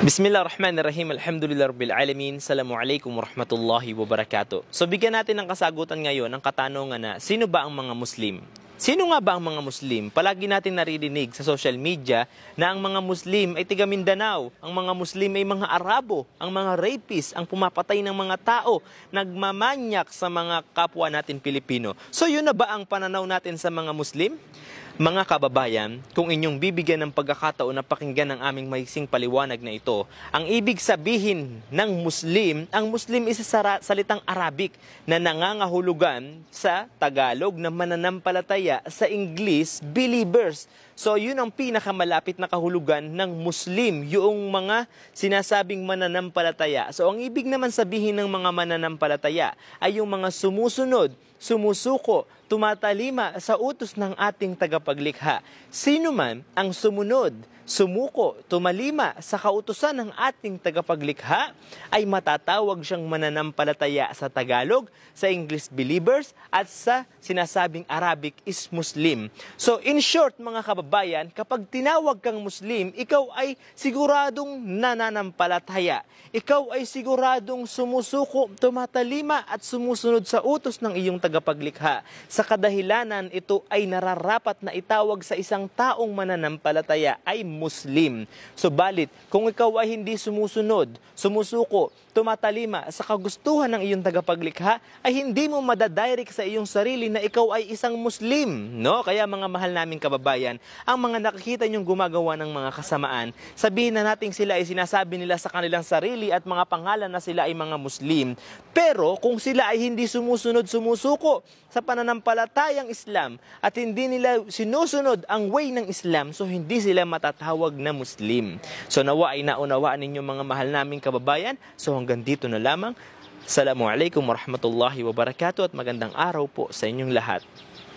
Bismillahirrahmanirrahim. Alhamdulillahirabbil-alamin. Assalamualaikum warahmatullahi wabarakatuh. So bigyan natin ng kasagutan ngayon ang katanungan na sino ba ang mga Muslim? Sino nga ba ang mga Muslim? Palagi natin naririnig sa social media na ang mga Muslim ay tiga Mindanao, ang mga Muslim ay mga Arabo, ang mga rapist, ang pumapatay ng mga tao, nagmamanyak sa mga kapwa natin Pilipino. So yun na ba ang pananaw natin sa mga Muslim? Mga kababayan, kung inyong bibigyan ng pagkakataon na pakinggan ang aming maiksing paliwanag na ito, ang ibig sabihin ng Muslim, ang Muslim is salitang Arabic na nangangahulugan sa Tagalog na mananampalataya, sa English, believers. So yun ang pinakamalapit na kahulugan ng Muslim, yung mga sinasabing mananampalataya. So ang ibig naman sabihin ng mga mananampalataya ay yung mga sumusunod, sumusuko, tumatalima sa utos ng ating tagapaglikha. Sino man ang sumunod, sumuko, tumalima sa kautusan ng ating tagapaglikha ay matatawag siyang mananampalataya sa Tagalog, sa English believers, at sa sinasabing Arabic is Muslim. So in short mga kababayan, kapag tinawag kang Muslim, ikaw ay siguradong nananampalataya. Ikaw ay siguradong sumusuko, tumatalima at sumusunod sa utos ng iyong tagapaglikha. Sa kadahilanan, ito ay nararapat na itawag sa isang taong mananampalataya ay Muslim. Subalit, kung ikaw ay hindi sumusunod, sumusuko, tumatalima sa kagustuhan ng iyong tagapaglikha, ay hindi mo madadirect sa iyong sarili na ikaw ay isang Muslim, no? Kaya mga mahal naming kababayan, ang mga nakikita niyong gumagawa ng mga kasamaan, sabihin na natin sila ay sinasabi nila sa kanilang sarili at mga pangalan na sila ay mga Muslim. Pero kung sila ay hindi sumusunod, sumusuko sa pananampalatayang Islam at hindi nila sinusunod ang way ng Islam, so hindi sila matatawag na Muslim. So nawa ay naunawaan ninyo mga mahal naming kababayan. So hanggang dito na lamang. Assalamualaikum warahmatullahi wabarakatuh at magandang araw po sa inyong lahat.